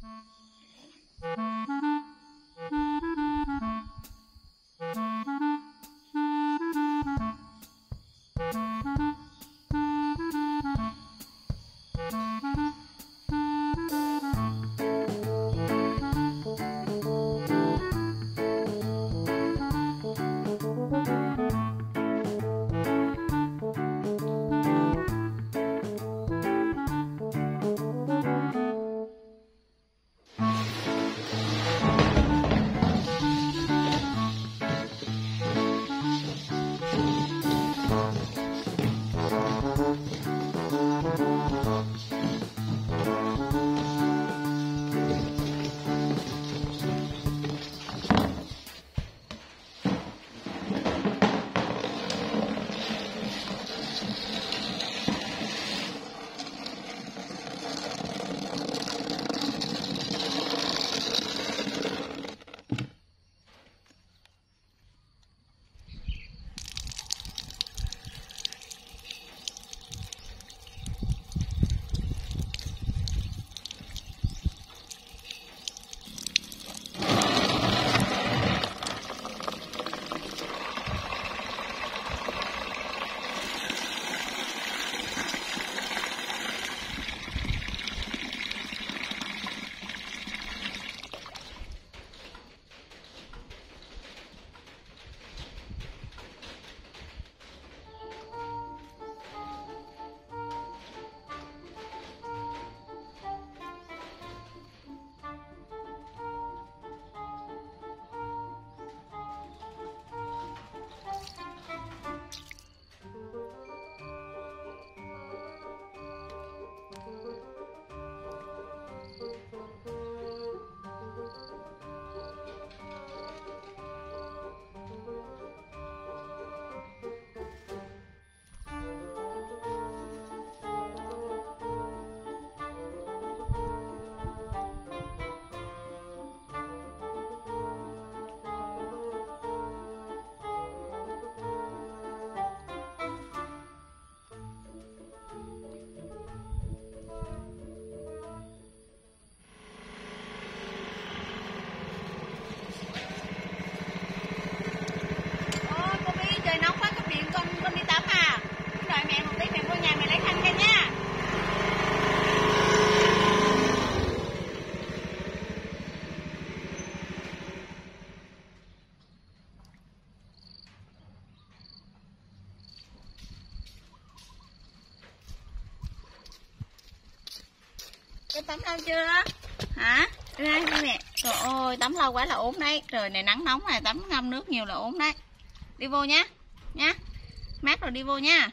Em tắm lâu chưa? Hả? Đây nè. Trời ơi, tắm lâu quá là ốm đấy. Trời này nắng nóng này, tắm ngâm nước nhiều là ốm đấy. Đi vô nhá. Nhá. Mát rồi đi vô nha.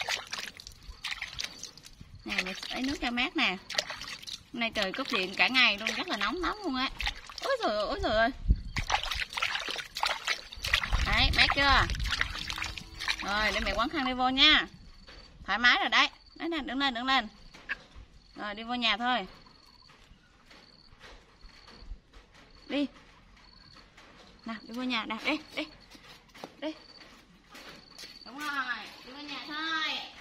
Nè, mình lấy nước cho mát nè. Hôm nay trời cúp điện cả ngày luôn, rất là nóng lắm luôn á. Ôi trời ơi, ôi trời ơi. Đấy, mát chưa? Rồi, để mẹ quấn khăn đi vô nha. Thoải mái rồi đấy. Đấy nè, đứng lên, đứng lên. Rồi, đi vô nhà thôi. Đi. Nào, đi vô nhà, nào, đi, đi. Đi. Đúng rồi, đi vô nhà thôi.